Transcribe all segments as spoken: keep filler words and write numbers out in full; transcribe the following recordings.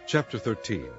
Chapter thirteen.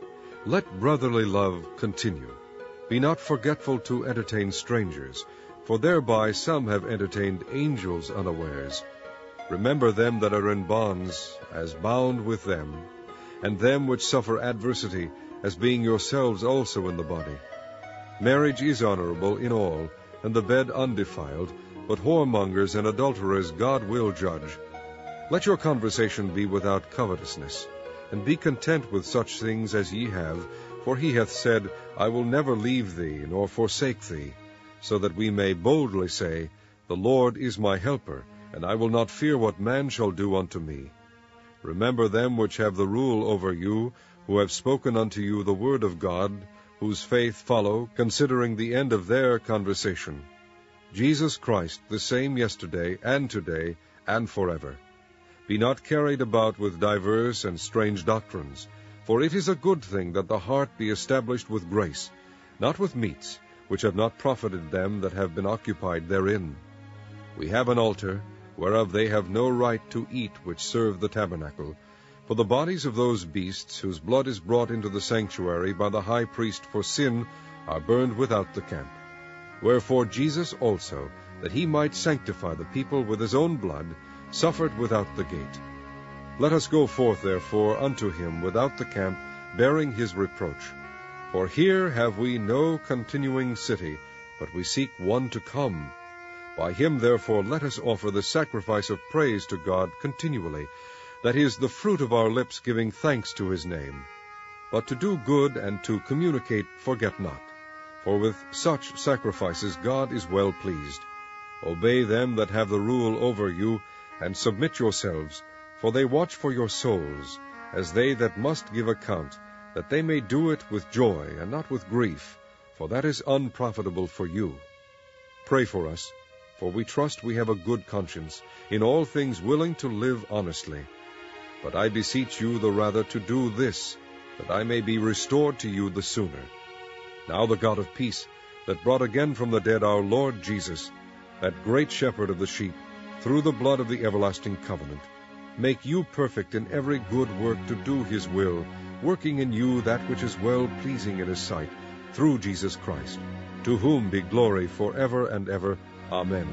Let brotherly love continue. Be not forgetful to entertain strangers, for thereby some have entertained angels unawares. Remember them that are in bonds, as bound with them, and them which suffer adversity, as being yourselves also in the body. Marriage is honorable in all, and the bed undefiled, but whoremongers and adulterers God will judge. Let your conversation be without covetousness, and be content with such things as ye have, for he hath said, I will never leave thee, nor forsake thee, so that we may boldly say, The Lord is my helper, and I will not fear what man shall do unto me. Remember them which have the rule over you, who have spoken unto you the word of God, whose faith follow, considering the end of their conversation. Jesus Christ, the same yesterday, and today, and forever. Be not carried about with diverse and strange doctrines, for it is a good thing that the heart be established with grace, not with meats, which have not profited them that have been occupied therein. We have an altar, whereof they have no right to eat which serve the tabernacle, for the bodies of those beasts whose blood is brought into the sanctuary by the high priest for sin are burned without the camp. Wherefore Jesus also, that he might sanctify the people with his own blood, suffered without the gate. Let us go forth therefore unto him without the camp, bearing his reproach. For here have we no continuing city, but we seek one to come. By him therefore let us offer the sacrifice of praise to God continually, that is, the fruit of our lips giving thanks to his name. But to do good and to communicate forget not, for with such sacrifices God is well pleased. Obey them that have the rule over you, and submit yourselves, for they watch for your souls, as they that must give account, that they may do it with joy, and not with grief, for that is unprofitable for you. Pray for us, for we trust we have a good conscience, in all things willing to live honestly. But I beseech you the rather to do this, that I may be restored to you the sooner. Now the God of peace, that brought again from the dead our Lord Jesus, that great shepherd of the sheep, through the blood of the everlasting covenant, make you perfect in every good work to do his will, working in you that which is well-pleasing in his sight, through Jesus Christ, to whom be glory forever and ever. Amen.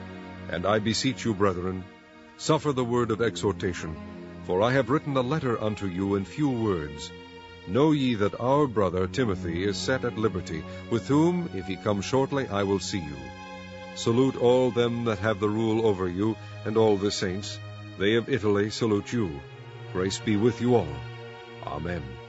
And I beseech you, brethren, suffer the word of exhortation, for I have written a letter unto you in few words. Know ye that our brother Timothy is set at liberty, with whom, if he come shortly, I will see you. Salute all them that have the rule over you, and all the saints. They of Italy salute you. Grace be with you all. Amen.